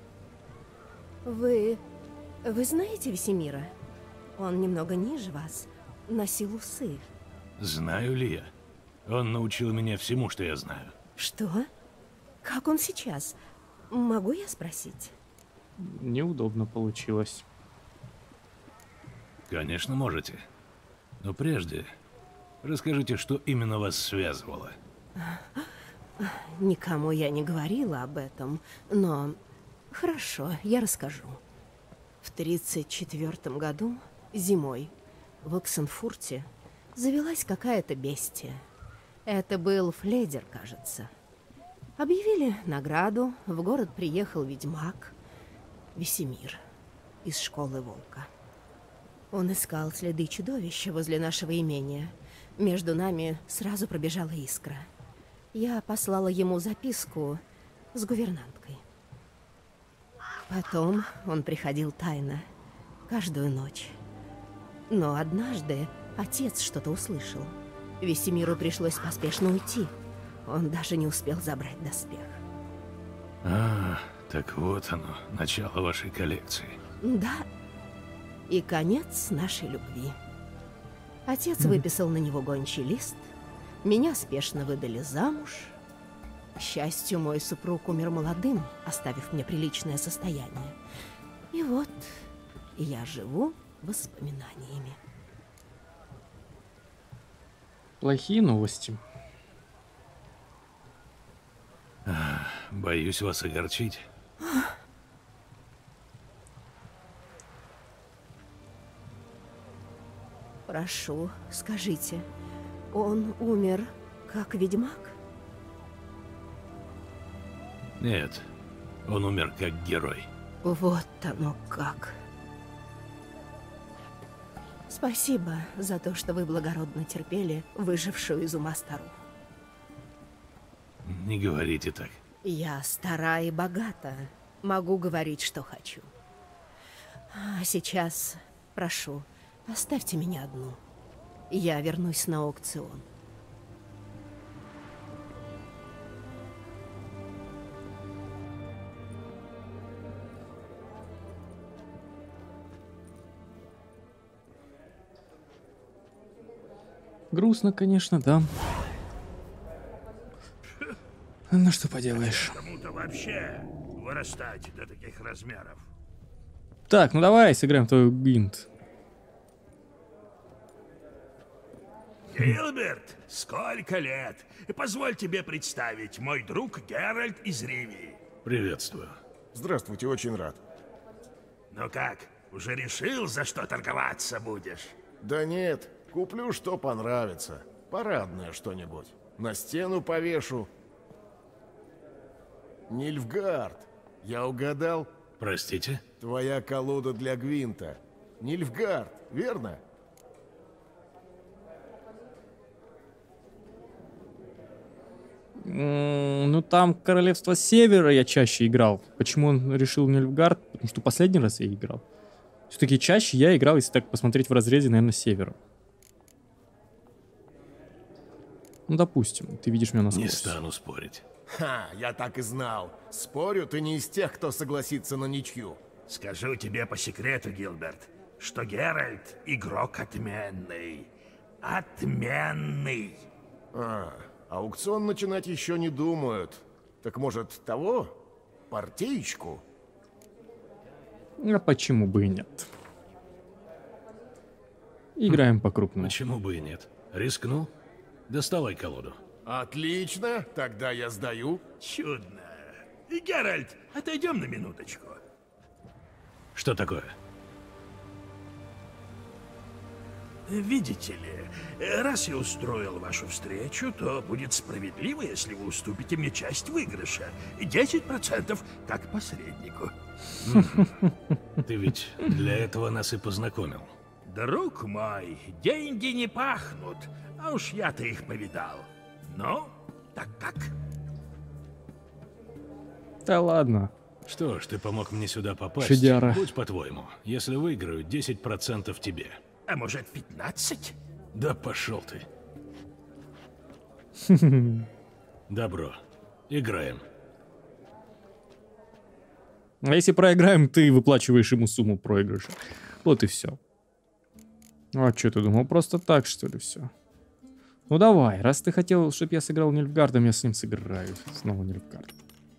Вы знаете Весемира? Он немного ниже вас, носил усы. Знаю ли я? Он научил меня всему, что я знаю. Что? Как он сейчас? Могу я спросить? Неудобно получилось. Конечно, можете. Но прежде расскажите, что именно вас связывало. Никому я не говорила об этом, но... Хорошо, я расскажу. В 1934 году, зимой, в Оксенфурте завелась какая-то бестия. Это был Фледер, кажется. Объявили награду, в город приехал ведьмак Весемир из школы Волка. Он искал следы чудовища возле нашего имения. Между нами сразу пробежала искра. Я послала ему записку с гувернанткой. Потом он приходил тайно, каждую ночь. Но однажды отец что-то услышал. Весемиру пришлось поспешно уйти. Он даже не успел забрать доспех. А, так вот оно, начало вашей коллекции. Да. И конец нашей любви. Отец выписал на него гончий лист. Меня спешно выдали замуж. К счастью, мой супруг умер молодым, оставив мне приличное состояние. И вот я живу воспоминаниями. Плохие новости. Боюсь вас огорчить. Прошу, скажите, он умер как ведьмак? Нет, он умер как герой. Вот оно как. Спасибо за то, что вы благородно терпели выжившую из ума старуху. Не говорите так. Я стара и богата. Могу говорить, что хочу. А сейчас, прошу, оставьте меня одну. Я вернусь на аукцион. Грустно, конечно, да. Ну что поделаешь. Кому-то вообще вырастать до таких размеров. Так, ну давай сыграем в твою гвинт. Гилберт, сколько лет? Позволь тебе представить, мой друг Геральт из Ривии. Приветствую. Здравствуйте, очень рад. Ну как, уже решил, за что торговаться будешь? Да нет, куплю, что понравится. Парадное что-нибудь. На стену повешу. Нильфгард, я угадал? Простите? Твоя колода для Гвинта. Нильфгард, верно? Ну там Королевство Севера я чаще играл. Почему он решил Нильфгард? Потому что последний раз я играл. Все-таки чаще я играл, если так посмотреть в разрезе, наверное, Севера. Ну, допустим, ты видишь меня насквозь. Не стану спорить. Ха, я так и знал. Спорю, ты не из тех, кто согласится на ничью. Скажу тебе по секрету, Гилберт, что Геральт игрок отменный. Отменный. Аукцион начинать еще не думают. Так может того? Партиечку? А почему бы и нет? Играем по-крупному. Почему бы и нет? Рискну? Доставай колоду. Отлично, тогда я сдаю. Чудно. И, Геральт, отойдем на минуточку. Что такое? Видите ли, раз я устроил вашу встречу, то будет справедливо, если вы уступите мне часть выигрыша. 10% как посреднику. Ты ведь для этого нас и познакомил. Друг мой, деньги не пахнут, а уж я-то их повидал. Ну, так как? Да ладно. Что ж, ты помог мне сюда попасть. Шидяра. Будь по-твоему. Если выиграю, 10% тебе. А может, 15? Да пошел ты. Добро. Играем. А если проиграем, ты выплачиваешь ему сумму проигрыша. Вот и все. А что ты думал, просто так, что ли, все? Ну давай, раз ты хотел, чтобы я сыграл Нильфгардом, я с ним сыграю. Снова Нильфгард.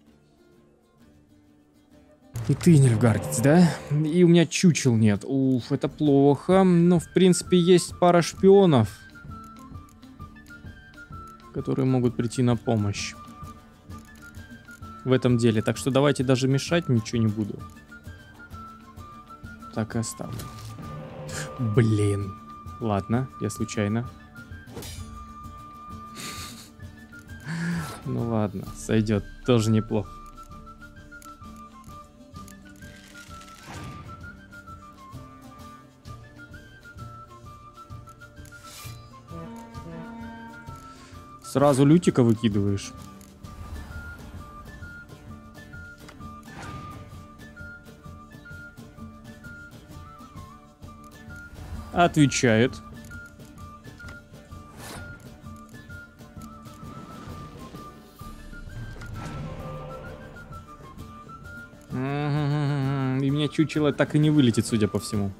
И ты Нильфгардец, да? И у меня чучел нет. Уф, это плохо. Но, в принципе, есть пара шпионов, которые могут прийти на помощь в этом деле. Так что давайте даже мешать ничего не буду. Так и оставлю. Блин. Ладно, я случайно. Ну ладно, сойдет. Тоже неплохо. Сразу лютика выкидываешь. Отвечает. И мне чучело так и не вылетит, судя по всему.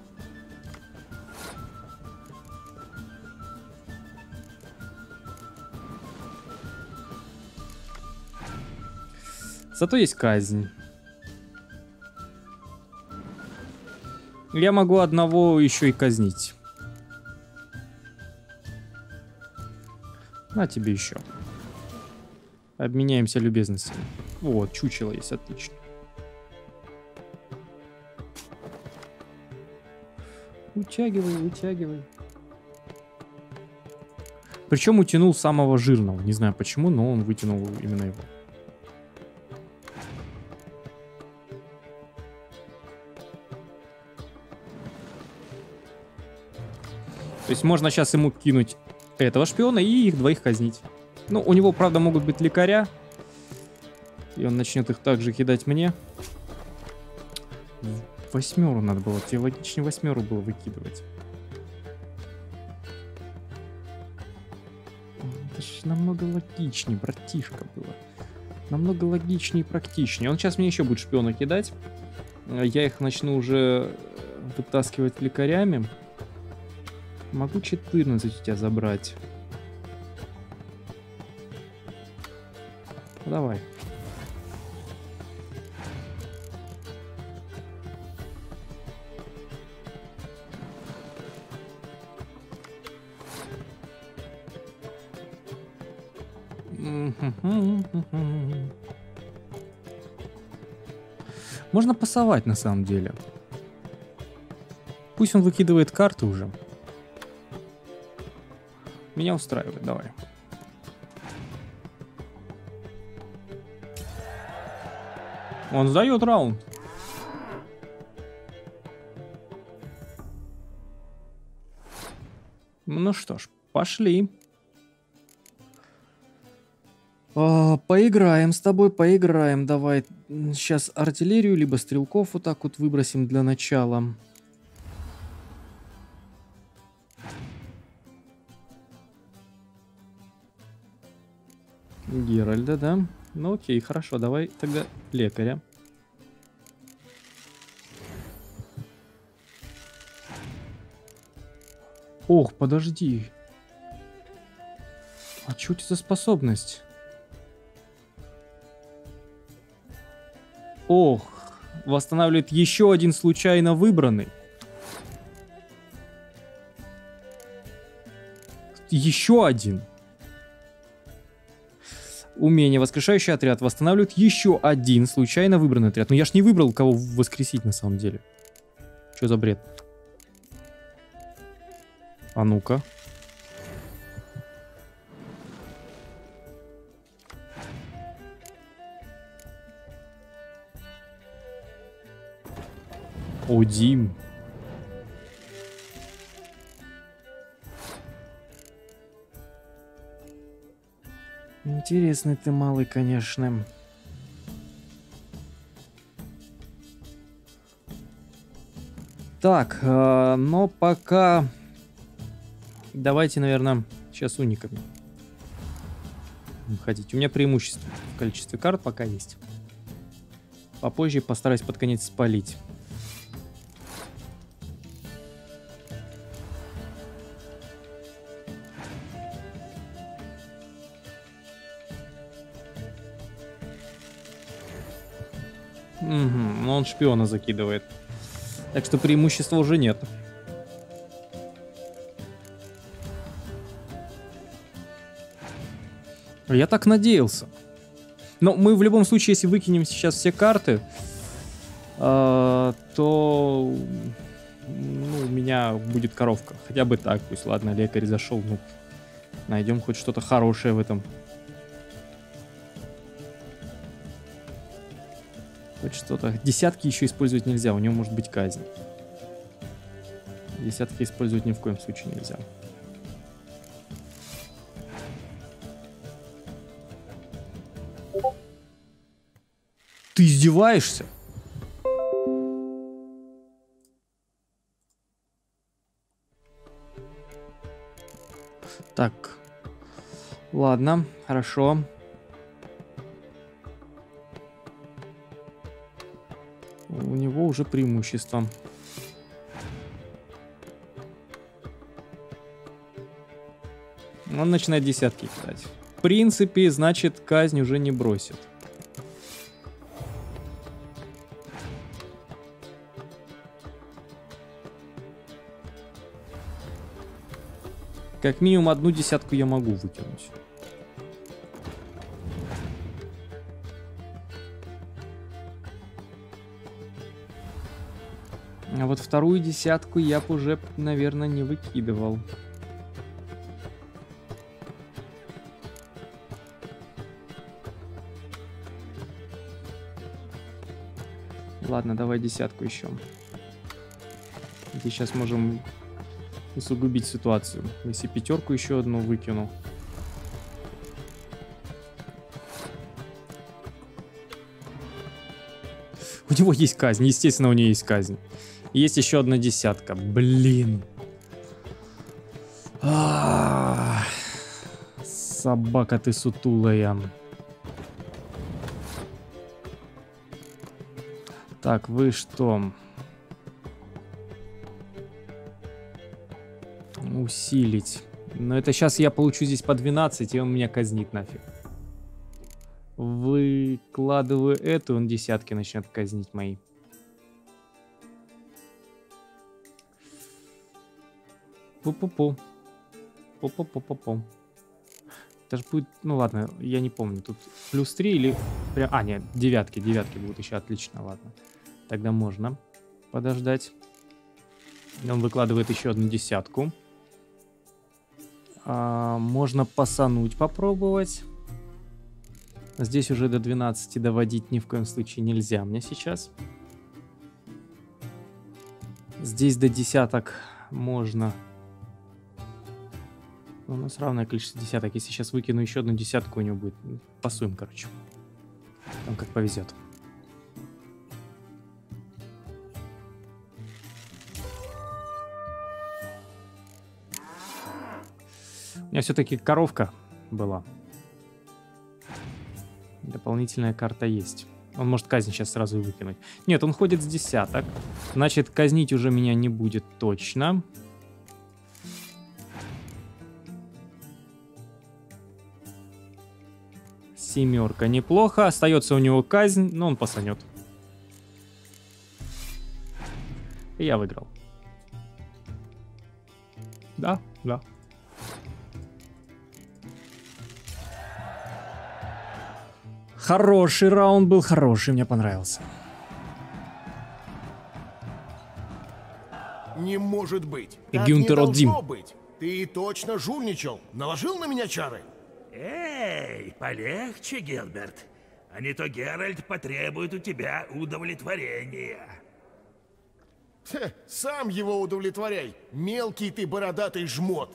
Зато есть казнь. Я могу одного еще и казнить. На тебе еще. Обменяемся любезностями. Вот, чучело есть, отлично. Утягивай, вытягивай. Причем утянул самого жирного. Не знаю почему, но он вытянул именно его. То есть можно сейчас ему кинуть этого шпиона и их двоих казнить. Ну, у него, правда, могут быть лекаря. И он начнет их также кидать мне. Восьмеру надо было. Тебе логичнее восьмеру было выкидывать. Это же намного логичнее, братишка, было. Намного логичнее и практичнее. Он сейчас мне еще будет шпиона кидать. Я их начну уже вытаскивать лекарями. Могу 14 у тебя забрать. Давай. Можно пасовать на самом деле. Пусть он выкидывает карты уже. Меня устраивает, давай. Он сдает раунд. Ну что ж, пошли. Поиграем с тобой, поиграем. Давай сейчас артиллерию, либо стрелков вот так вот выбросим для начала. Геральда, да? Ну окей, хорошо, давай тогда лекаря. Ох, подожди. А что это за способность? Ох, восстанавливает еще один случайно выбранный. Еще один. Умение. Воскрешающий отряд восстанавливает еще один случайно выбранный отряд. Но я ж не выбрал, кого воскресить на самом деле. Что за бред? А ну-ка. О, Дим. Интересный ты малый, конечно. Так, но пока... Давайте, наверное, сейчас униками ходить. У меня преимущество в количестве карт пока есть. Попозже постараюсь под конец спалить. Но он шпиона закидывает. Так что преимущества уже нет. Я так надеялся. Но мы в любом случае, если выкинем сейчас все карты, то у меня будет коровка. Хотя бы так, пусть, ладно, лекарь зашел. Ну, найдем хоть что-то хорошее в этом. Хоть что-то. Десятки еще использовать нельзя, у него может быть казнь. Десятки использовать ни в коем случае нельзя. Ты издеваешься? Так. Ладно, хорошо. У него уже преимущество. Он начинает десятки кидать. В принципе, значит, казнь уже не бросит. Как минимум одну десятку я могу выкинуть. А вот вторую десятку я бы уже, наверное, не выкидывал. Ладно, давай десятку еще. Здесь сейчас можем усугубить ситуацию. Если пятерку еще одну выкину. У него есть казнь. Естественно, у нее есть казнь. Есть еще одна десятка. Блин. Собака ты сутулая. Так, вы что? Усилить. Но это сейчас я получу здесь по 12, и он меня казнит нафиг. Выкладываю эту, он десятки начнет казнить мои. Пу-пу-пу. Пу-пу-пу-пу-пу. Это же будет... Ну ладно, я не помню. Тут плюс 3 или... А, нет, девятки будут еще. Отлично, ладно. Тогда можно подождать. Он выкладывает еще одну десятку. Можно пасануть, попробовать. Здесь уже до 12 доводить ни в коем случае нельзя мне сейчас. Здесь до десяток можно. У нас равное количество десяток. Если сейчас выкину еще одну десятку, у него будет. Пасуем, короче. Там как повезет. У меня все-таки коровка была. Дополнительная карта есть. Он может казнь сейчас сразу и выкинуть. Нет, он ходит с десяток. Значит, казнить уже меня не будет точно. Семерка неплохо. Остается у него казнь, но он пасанет. И я выиграл. Да, да. Хороший раунд был, хороший, мне понравился. Не может быть. И Так Гюнтер не Оддим. должно быть. Ты точно жульничал. Наложил на меня чары. Эй, полегче, Гилберт. А не то Геральт потребует у тебя удовлетворения. Сам его удовлетворяй. Мелкий ты бородатый жмот.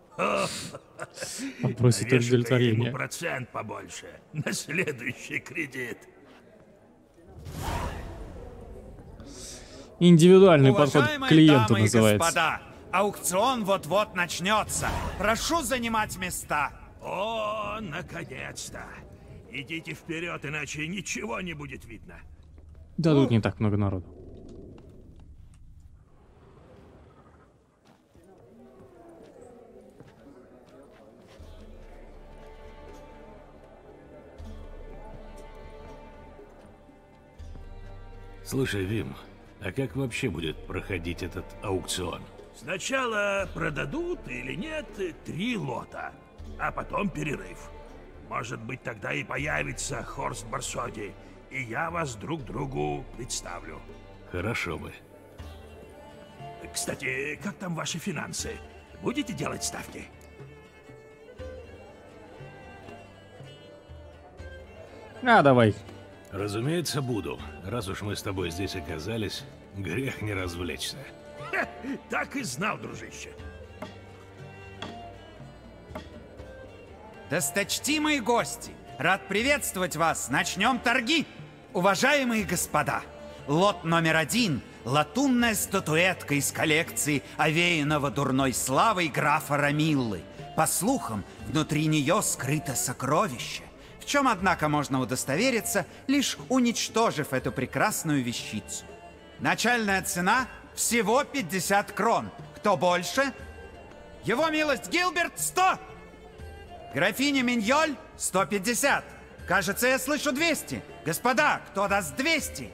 Он просит удовлетворения. Ему процент побольше на следующий кредит. Индивидуальный подход к клиенту дамы и называется. Господа, аукцион вот-вот начнется. Прошу занимать места. О, наконец-то! Идите вперед, иначе ничего не будет видно. Да тут не так много народу. Слушай, Вим, а как вообще будет проходить этот аукцион? Сначала продадут или нет 3 лота, а потом перерыв. Может быть, тогда и появится Хорст Барсоди, и я вас друг другу представлю. Хорошо бы. Кстати, как там ваши финансы? Будете делать ставки? Давай. Разумеется, буду. Раз уж мы с тобой здесь оказались, грех не развлечься. Так и знал, дружище. Досточтимые гости, рад приветствовать вас. Начнем торги. Уважаемые господа, лот номер 1 – латунная статуэтка из коллекции овеянного дурной славой графа Рамиллы. По слухам, внутри нее скрыто сокровище, в чем, однако, можно удостовериться, лишь уничтожив эту прекрасную вещицу. Начальная цена – всего 50 крон. Кто больше? Его милость Гилберт – 100. Графиня Миньоль – 150. Кажется, я слышу 200. Господа, кто даст 200?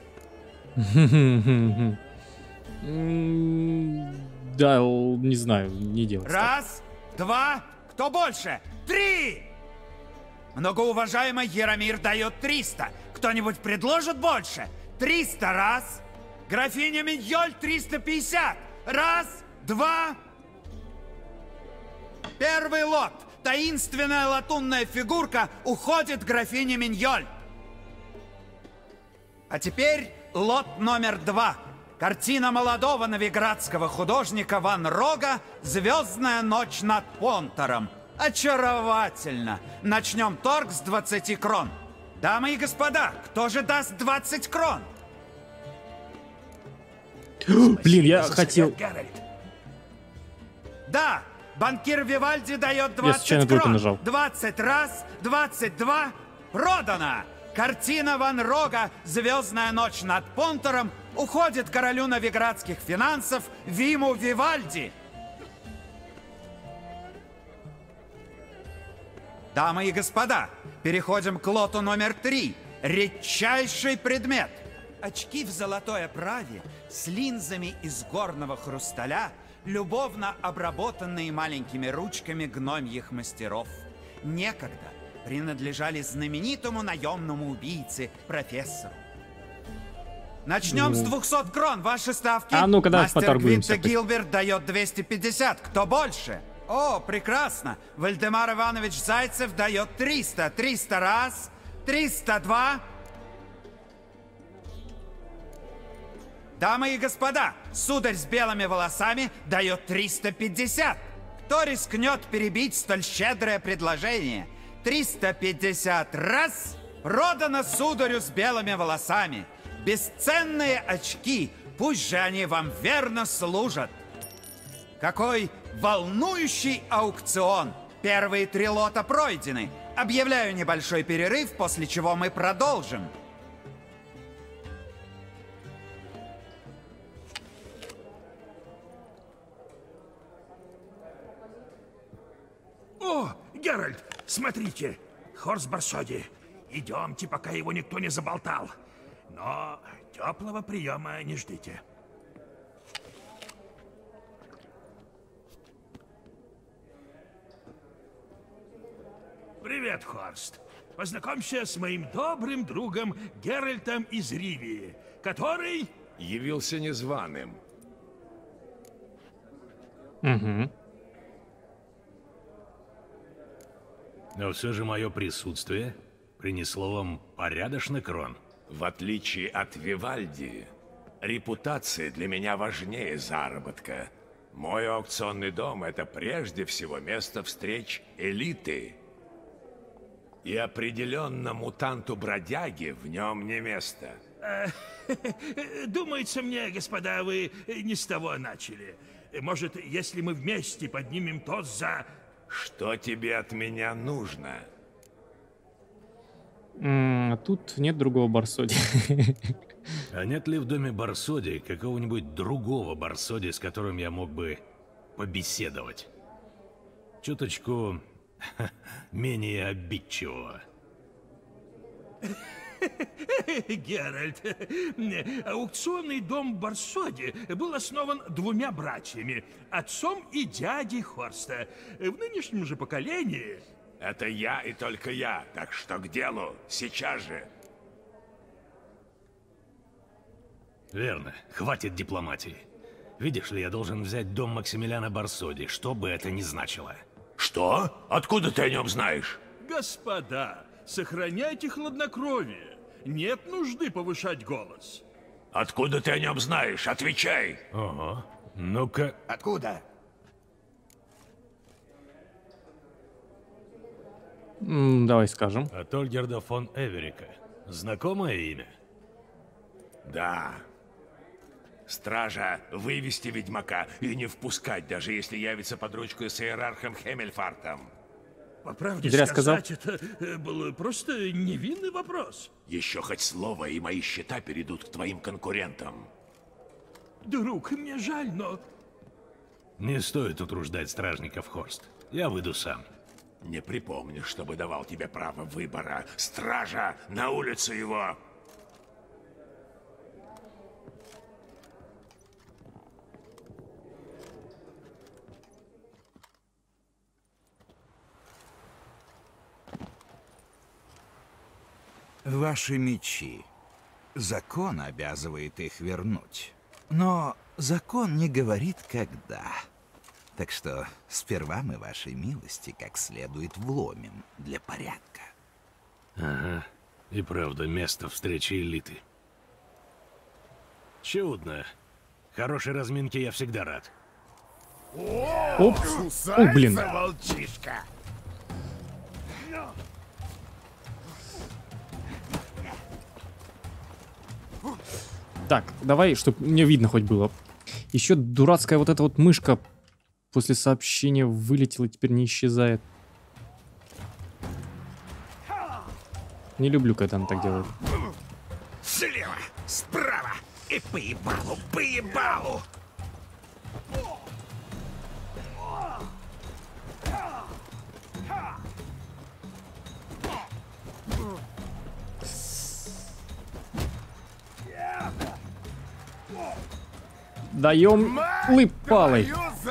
Да, не знаю, не делать. Раз, два, кто больше? 3! Многоуважаемый Яромир дает 300. Кто-нибудь предложит больше? 300 раз. Графиня Миньоль 350. Раз, два. Первый лот. Таинственная латунная фигурка уходит графине Миньоль. А теперь лот номер 2. Картина молодого новиградского художника Ван Рога «Звездная ночь над Понтором». Очаровательно. Начнем торг с 20 крон. Дамы и господа, кто же даст 20 крон? Блин, я хотел... Да, банкир Вивальди дает Я 20 случайно двойку крон. нажал. 20 раз, 22. Продано. Картина Ван Рога «Звездная ночь над Понтором» уходит королю новиградских финансов Виму Вивальди. Дамы и господа, переходим к лоту номер 3. Редчайший предмет. Очки в золотой оправе с линзами из горного хрусталя, любовно обработанные маленькими ручками гномьих мастеров. Некогда принадлежали знаменитому наемному убийце, профессору. Начнем с 200 крон. Ваши ставки. А ну-ка, давай Мастер поторгуемся. Гвинта Гилберт дает 250. Кто больше? О, прекрасно. Вальдемар Иванович Зайцев дает 300. 300 раз. 302. Дамы и господа, сударь с белыми волосами дает 350. Кто рискнет перебить столь щедрое предложение? 350 раз. Продано сударю с белыми волосами. Бесценные очки, пусть же они вам верно служат. Какой волнующий аукцион! Первые 3 лота пройдены. Объявляю небольшой перерыв, после чего мы продолжим. О, Геральт, смотрите, Хорс Барсоди. Идемте, пока его никто не заболтал. Но теплого приема не ждите. Привет, Хорст. Познакомься с моим добрым другом Геральтом из Ривии, который... Явился незваным. Угу. Но все же мое присутствие принесло вам порядочный крон. В отличие от Вивальди, репутация для меня важнее заработка. Мой аукционный дом – это прежде всего место встреч элиты. И определенно мутанту-бродяге в нем не место. Думается мне, господа, вы не с того начали. Может, если мы вместе поднимем тост за... Что тебе от меня нужно? Тут нет другого Барсоди. А нет ли в доме Барсоди какого-нибудь другого Барсоди, с которым я мог бы побеседовать? Чуточку менее обидчивого. Геральт, аукционный дом Барсоди был основан 2 братьями, отцом и дядей Хорста. В нынешнем же поколении... Это я и только я, так что к делу, сейчас же. Верно, хватит дипломатии. Видишь ли, я должен взять дом Максимилиана Барсоди, что бы это ни значило. Что? Откуда ты о нем знаешь? Господа, сохраняйте хладнокровие. Нет нужды повышать голос. Откуда ты о нем знаешь? Отвечай. Ого. Ну-ка. Откуда? Давай скажем. От Ольгерда фон Эверика. Знакомое имя? Да. Стража вывести ведьмака и не впускать, даже если явится под ручку с иерархом Хеммельфартом. По правде Зря сказать, это был просто невинный вопрос. Еще хоть слово, и мои счета перейдут к твоим конкурентам. Друг, мне жаль, но... Не стоит утруждать стражников, Хорст. Я выйду сам. Не припомню, чтобы давал тебе право выбора. Стража, на улицу его! Ваши мечи. Закон обязывает их вернуть. Но закон не говорит, когда. Так что сперва мы вашей милости как следует вломим для порядка. Ага. И правда, место встречи элиты. Чудно. Хорошей разминки я всегда рад. Оп. О, блин. Волчишка. Так, давай, чтобы мне видно хоть было. Еще дурацкая вот эта вот мышка после сообщения вылетела, теперь не исчезает. Не люблю, когда она так делает. Слева, справа и поебалу. Даем лыпалой.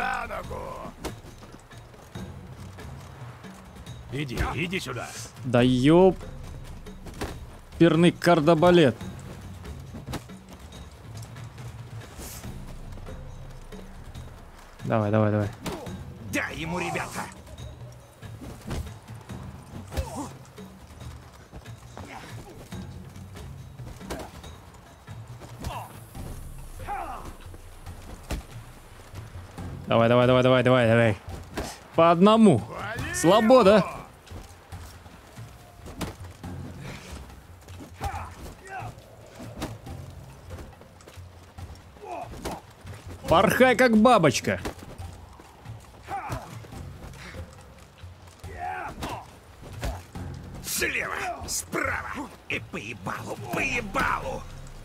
Иди сюда. Да ёп. Перный кардебалет. Давай. Дай ему, ребята. Давай. По одному. Свобода. Порхай, как бабочка. Слева, справа и поебалу.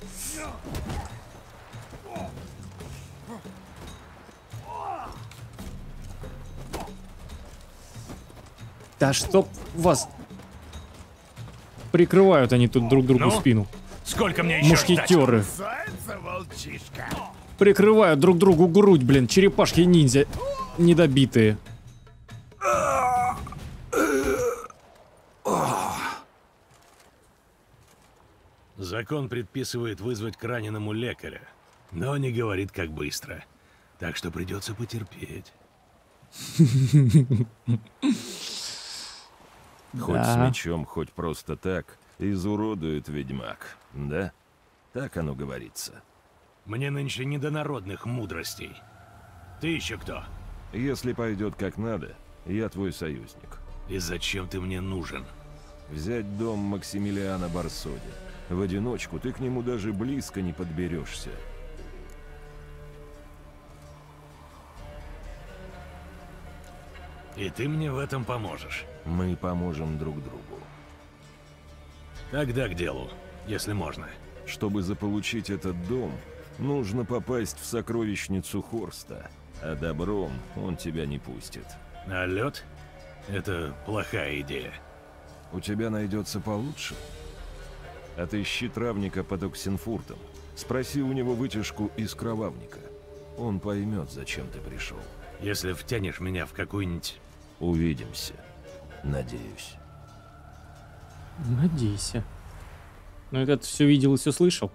Да чтоб вас... Прикрывают они тут друг другу спину. Сколько мне еще мушкетеры. Волчишка. Прикрывают друг другу грудь, блин. Черепашки-ниндзя недобитые. Закон предписывает вызвать к раненому лекаря, но не говорит, как быстро. Так что придется потерпеть. Хоть с мечом, хоть просто так, изуродует ведьмак, да? Так оно говорится. Мне нынче не до народных мудростей. Ты еще кто? Если пойдет как надо, я твой союзник. И зачем ты мне нужен? Взять дом Максимилиана Барсоди. В одиночку ты к нему даже близко не подберешься. И ты мне в этом поможешь. Мы поможем друг другу. Тогда к делу, если можно. Чтобы заполучить этот дом, нужно попасть в сокровищницу Хорста, а добром он тебя не пустит. А лед? Это плохая идея. У тебя найдется получше. Отыщи травника под Оксенфуртом. Спроси у него вытяжку из кровавника. Он поймет, зачем ты пришел. Если втянешь меня в какую-нибудь... Увидимся. Надеюсь. Надейся. Ну, этот все видел и все слышал.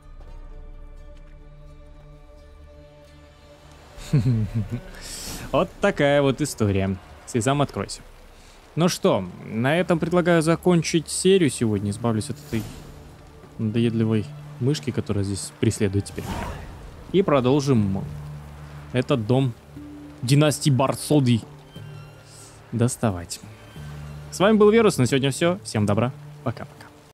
Вот такая вот история. Сезам, откройся. Ну что, на этом предлагаю закончить серию сегодня. Избавлюсь от этой надоедливой мышки, которая здесь преследует теперь меня. И продолжим этот дом династии Барсоди доставать. С вами был Верус, на сегодня все. Всем добра, пока-пока.